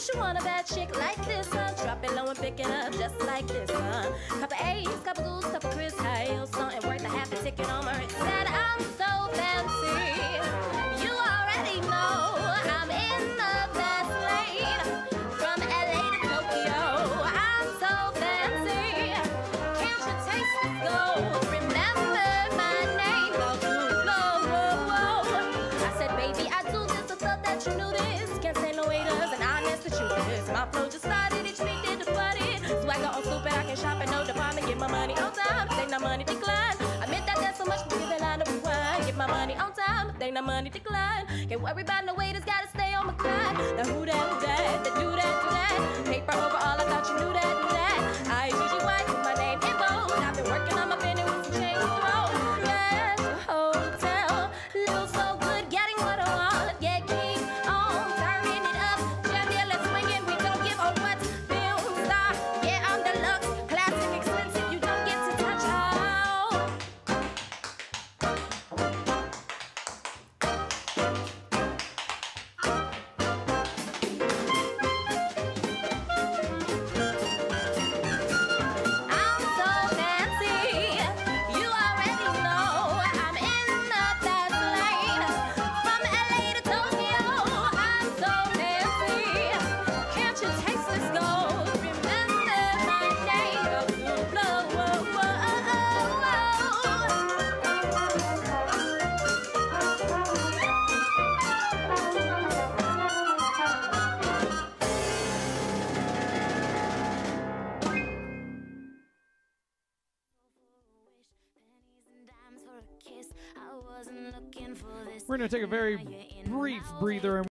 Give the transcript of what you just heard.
you want a bad chick like this, drop it low and pick it up just like this, Couple A's, couple G's, couple Chris Hiles, something worth a half a ticket on my wrist. Said I'm so fancy, you already know I'm in the fast lane. From LA to Tokyo, I'm so fancy. Can't you taste this gold? Remember my name, go too low, whoa, whoa. I said, baby, I do this, I thought that you knew this. Can't say no waiters, and honest the truth is, my flow just started, each week did the party. Swagger on stupid, I can shop at no department. Get my money on time, they not money decline. I meant that that's so much, but give the line of rewind. Get my money on time, they not money decline. Can't worry about no waiters, gotta stay on my grind. Now who that, that do that, do that. Paper over all, I thought you knew that, do that. I-G-G-Y, put my name in bold. I've been working on my penny with some change to throw. Yeah, hotel, little so good, getting what I want. Yeah, keep on turning it up. Jam, yeah, let's swing it. We don't give a what. Film star, yeah, I'm deluxe. Classic, expensive, you don't get to touch how. I'm so fancy, you already know I'm in the fast lane. From LA to Tokyo, I'm so fancy. Can't you taste this gold? Remember my name, go to blow, whoa, whoa. We're going to take a very brief breather and